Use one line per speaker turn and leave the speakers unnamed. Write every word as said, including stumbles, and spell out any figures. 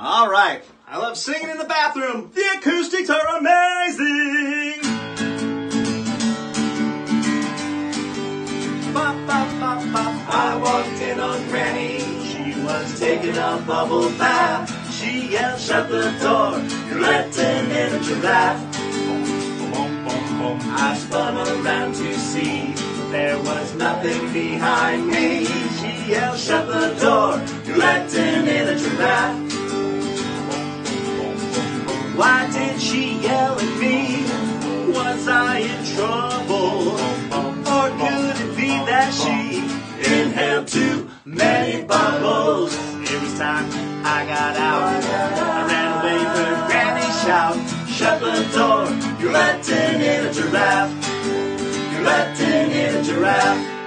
All right. I love singing in the bathroom. The acoustics are amazing. Ba, ba, ba, ba. I walked in on Granny. She was taking a bubble bath. She yelled, "Shut the door. You're letting in a giraffe." I spun around to see there was nothing behind me. She yelled, "Shut the door. You're letting in a giraffe." Why did she yell at me? Was I in trouble? Or could it be that she inhaled too many bubbles? It was time I got out. I ran away, heard Granny shout, "Shut the door, you're letting in a giraffe. You're letting in a giraffe."